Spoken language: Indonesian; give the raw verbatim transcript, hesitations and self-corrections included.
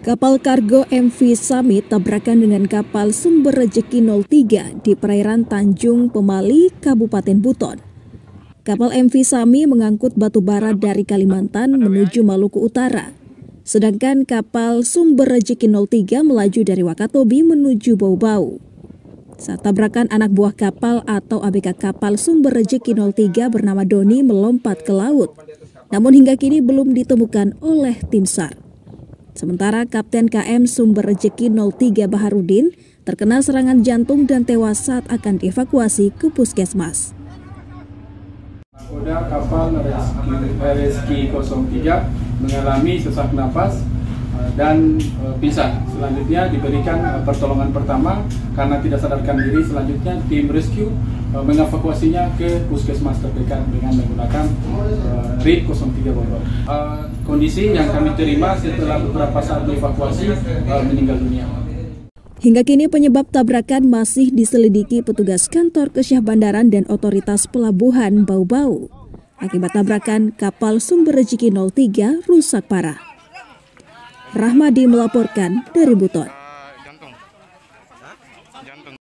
Kapal kargo M V Summit tabrakan dengan kapal Sumber Rejeki nol tiga di perairan Tanjung Pemali, Kabupaten Buton. Kapal M V Summit mengangkut batu bara dari Kalimantan menuju Maluku Utara. Sedangkan kapal Sumber Rejeki nol tiga melaju dari Wakatobi menuju Bau-Bau. Saat tabrakan, anak buah kapal atau A B K kapal Sumber Rejeki nol tiga bernama Doni melompat ke laut. Namun hingga kini belum ditemukan oleh tim S A R. Sementara Kapten K M Sumber Rejeki nol tiga Baharudin terkena serangan jantung dan tewas saat akan dievakuasi ke puskesmas. Nakoda kapal R S Q nol tiga mengalami sesak napas dan pingsan. Selanjutnya diberikan pertolongan pertama karena tidak sadarkan diri. Selanjutnya tim rescue mengevakuasinya ke puskesmas terdekat dengan menggunakan uh, R I P nol tiga Bogor. Uh, kondisi yang kami terima setelah beberapa saat dievakuasi uh, meninggal dunia. Hingga kini penyebab tabrakan masih diselidiki petugas kantor Kesyah Bandaran dan otoritas pelabuhan Bau-Bau. Akibat tabrakan, kapal Sumber Rejeki nol tiga rusak parah. Rahmadi melaporkan dari Buton.